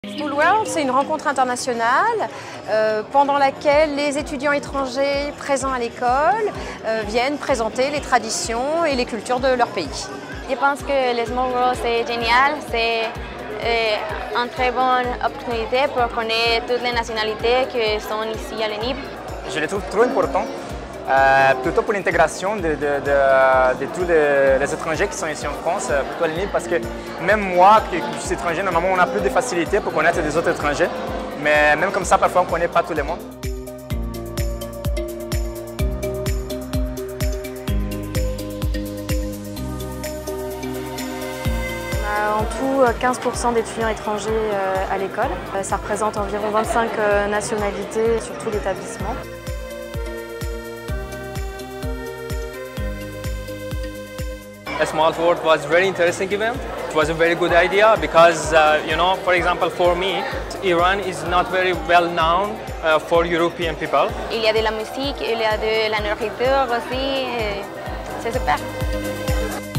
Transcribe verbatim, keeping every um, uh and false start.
School World, c'est une rencontre internationale euh, pendant laquelle les étudiants étrangers présents à l'école euh, viennent présenter les traditions et les cultures de leur pays. Je pense que le Small World c'est génial, c'est euh, une très bonne opportunité pour connaître toutes les nationalités qui sont ici à l'E N I B. Je les trouve trop importants, euh, plutôt pour l'intégration de, de, de, de tous les, les étrangers qui sont ici en France, plutôt à l'E N I B, parce que même moi, qui, qui suis étranger, normalement on a plus de facilité pour connaître des autres étrangers, mais même comme ça, parfois on ne connaît pas tout le monde. En tout, quinze pour cent d'étudiants étrangers à l'école. Ça représente environ vingt-cinq nationalités sur tout l'établissement. A Small World was a very interesting event. It was a very good idea because, uh, you know, for example, for me, Iran is not very well known uh, for European people. Il y a de la musique, il y a de la nourriture aussi, c'est super.